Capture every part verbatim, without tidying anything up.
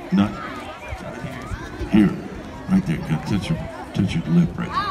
Not here, right there. You gotta touch your, touch your lip right there.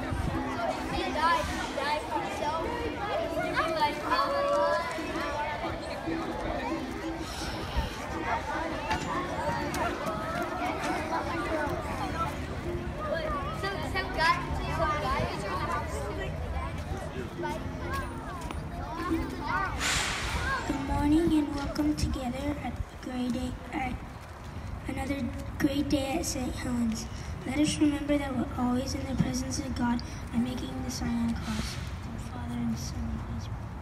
Good morning and welcome together at the great day, at another great day at Saint Helen's. Let us remember that we're always in the presence of God by making the sign on the cross. The Father and the Son and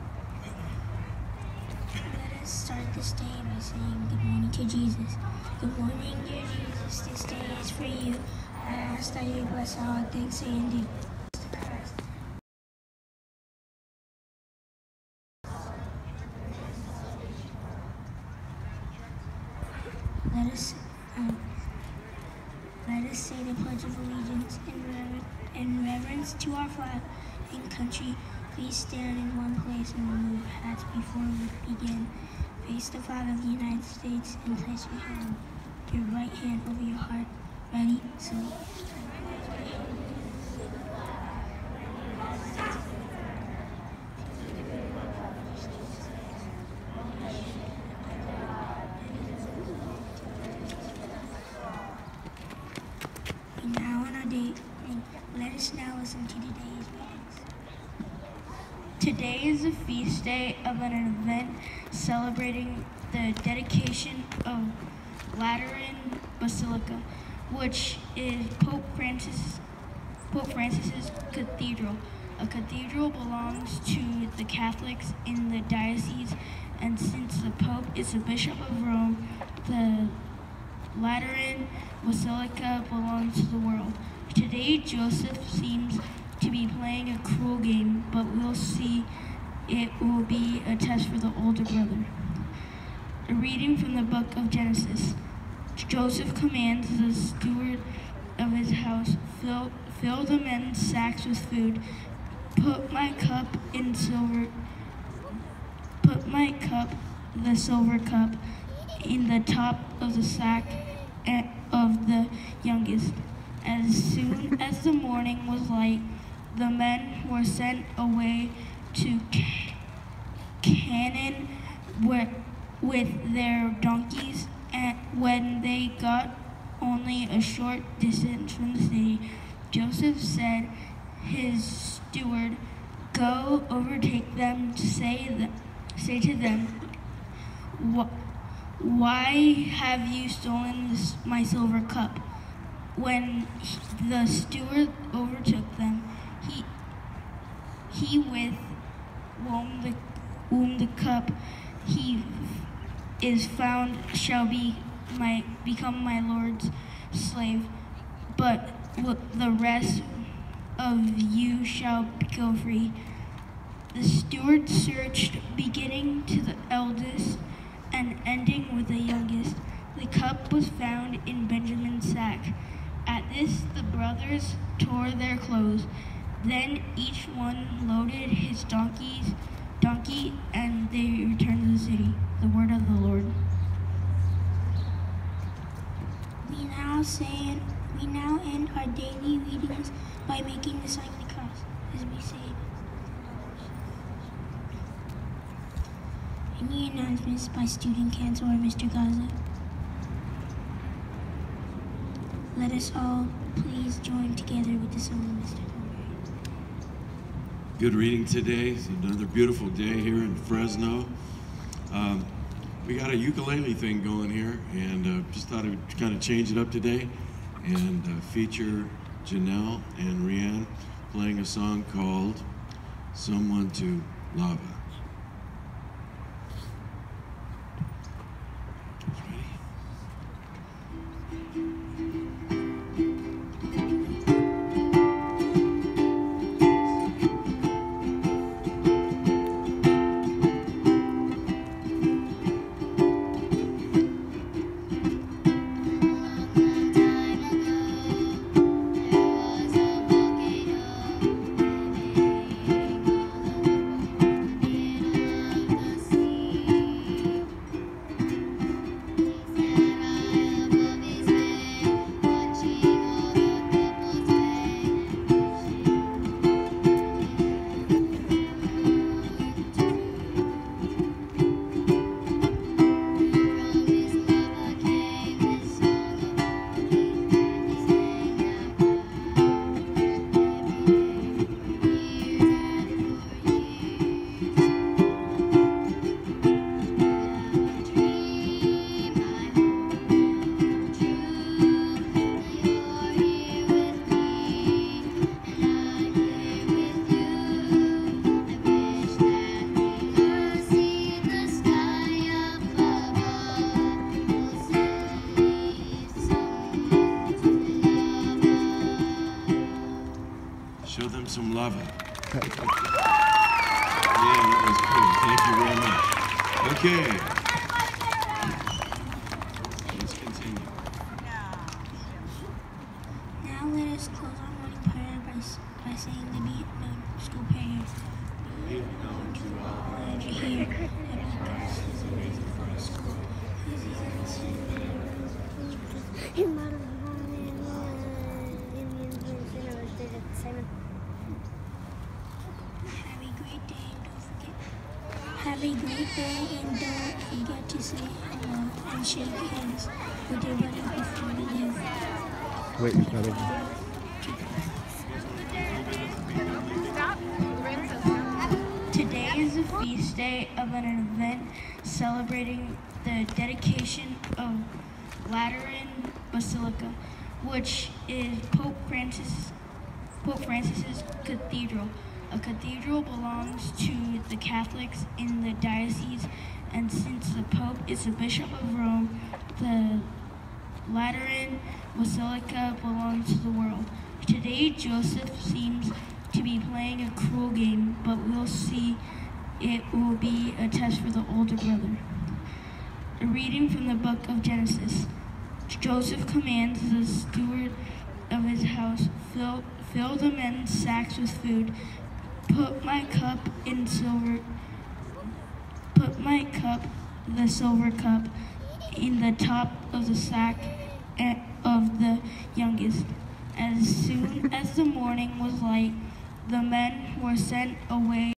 the Spirit. Let us start this day by saying good morning to Jesus. Good morning, dear Jesus. This day is for you. I ask that you bless our things and do. Let us um, let us say the Pledge of Allegiance in, rever- in reverence to our flag and country. Please stand in one place and remove hats before we begin. Face the flag of the United States and place your hand, your right hand over your heart. Ready? So. Now on our day, let us now listen to today's readings. Today is a feast day of an event celebrating the dedication of Lateran Basilica, which is Pope Francis Pope Francis's cathedral. A cathedral belongs to the Catholics in the diocese, and since the Pope is the Bishop of Rome, the Lateran Basilica belongs to the world. Today, Joseph seems to be playing a cruel game, but we'll see. It will be a test for the older brother. A reading from the book of Genesis. Joseph commands the steward of his house, fill, fill the men's sacks with food. Put my cup in silver. Put my cup, the silver cup, in the top of the sack of the youngest. As soon as the morning was light, the men were sent away to Canaan with their donkeys, and when they got only a short distance from the city, Joseph said his steward, "Go overtake them to say, the, say to them, why have you stolen this, my silver cup?" When he, the steward overtook them, he he with whom the, whom the cup he is found shall be my become my Lord's slave, but the rest of you shall go free. The steward searched, beginning to the eldest and ending with the youngest. The cup was found in Benjamin's sack. At this, the brothers tore their clothes. Then each one loaded his donkeys, donkey, and they returned to the city. The word of the Lord. We now say, we now end our daily readings by making the sign of the cross, as we say. Any announcements by student council or Mister Gaza? Let us all please join together with the song of Mister Good reading today. It's another beautiful day here in Fresno. Um, we got a ukulele thing going here, and uh, just thought I would kind of change it up today and uh, feature Janelle and Rianne playing a song called Someone to Lava. There was a volcano lava. Yeah, that was cool. Thank you very much. Okay. Let's continue. Now let us close our morning prayer by, by saying the be known school prayer. Be it known to all that you hear that because is amazing for the school. This is Have a great day and don't forget. Have a great day and don't forget to say hello and shake hands with your buddy before you leave. Wait, you're coming. Today is a feast day of an event celebrating the dedication of Lateran Basilica, which is Pope Francis Pope Francis's cathedral. A cathedral belongs to the Catholics in the diocese, and since the Pope is the Bishop of Rome, the Lateran Basilica belongs to the world. Today, Joseph seems to be playing a cruel game, but we'll see. It will be a test for the older brother. A reading from the book of Genesis. Joseph commands the steward of his house, fill, fill the men's sacks with food, put my cup in silver, put my cup, the silver cup, in the top of the sack of the youngest. As soon as the morning was light, the men were sent away